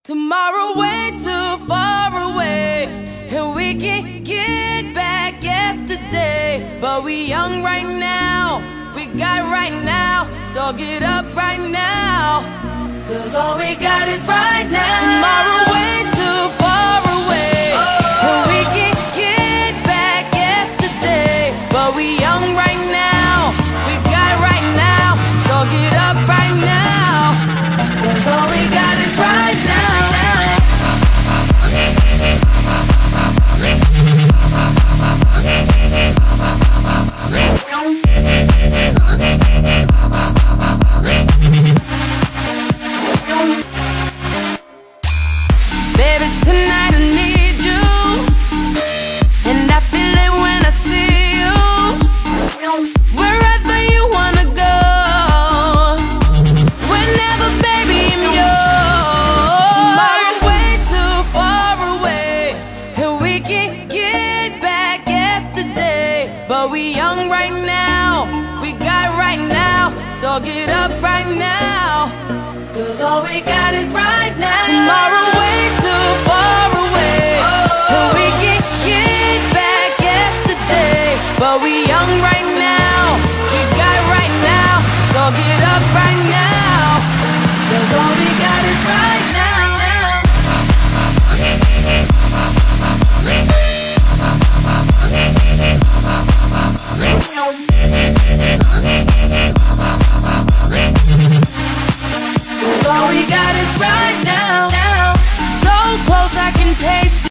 Tomorrow way too far away, and we can get back yesterday. But we young right now, we got right now, so get up right now, 'cause all we got is right now. Tomorrow way too far away, and we can get back yesterday. But we young right now, we got right now, so get up right now, 'cause all we got is right now. Baby, tonight I need you, and I feel it when I see you. Wherever you wanna go, whenever, baby, I'm yours. Tomorrow's way too far away, and we can get back yesterday. But we young right now, we got right now, so get up right now, 'cause all we got is right now. Tomorrow way too far away, and we can get back yesterday. But we young right now.